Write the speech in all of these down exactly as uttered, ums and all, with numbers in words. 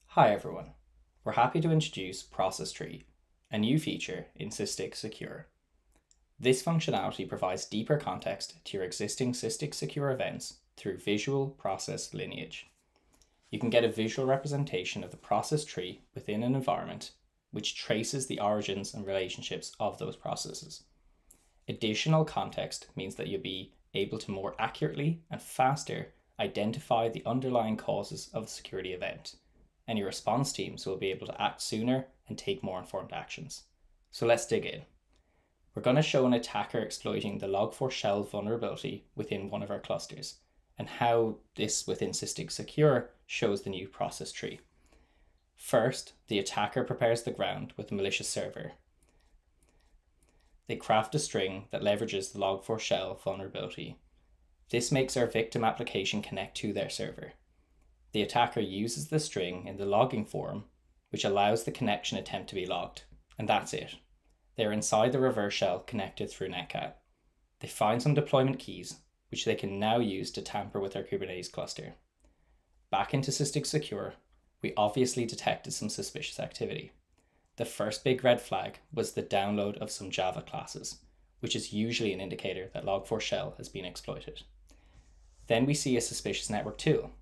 Hi everyone, we're happy to introduce Process Tree, a new feature in Sysdig Secure. This functionality provides deeper context to your existing Sysdig Secure events through visual process lineage. You can get a visual representation of the process tree within an environment, which traces the origins and relationships of those processes. Additional context means that you'll be able to more accurately and faster identify the underlying causes of the security event, and your response teams will be able to act sooner and take more informed actions. So let's dig in. We're going to show an attacker exploiting the log four shell vulnerability within one of our clusters, and how this within Sysdig Secure shows the new process tree. First, the attacker prepares the ground with a malicious server. They craft a string that leverages the log four shell vulnerability. This makes our victim application connect to their server. The attacker uses the string in the logging form, which allows the connection attempt to be logged, and that's it. They're inside the reverse shell connected through netcat. They find some deployment keys, which they can now use to tamper with our Kubernetes cluster. Back into Sysdig Secure, we obviously detected some suspicious activity. The first big red flag was the download of some Java classes, which is usually an indicator that log four shell has been exploited. Then we see a suspicious network tool.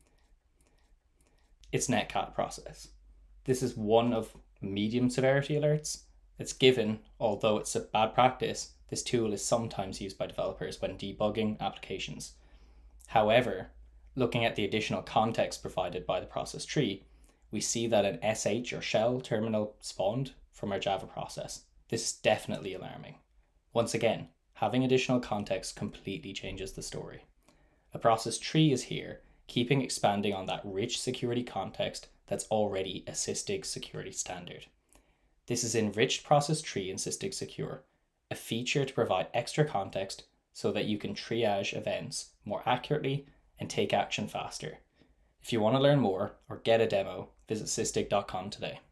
It's netcat process. This is one of medium severity alerts. It's given, although it's a bad practice, this tool is sometimes used by developers when debugging applications. However, looking at the additional context provided by the process tree, we see that an S H or shell terminal spawned from our Java process. This is definitely alarming. Once again, having additional context completely changes the story. A process tree is here, keeping expanding on that rich security context that's already a Sysdig security standard. This is Enriched process tree in Sysdig Secure, a feature to provide extra context so that you can triage events more accurately and take action faster. If you want to learn more or get a demo, visit sysdig dot com today.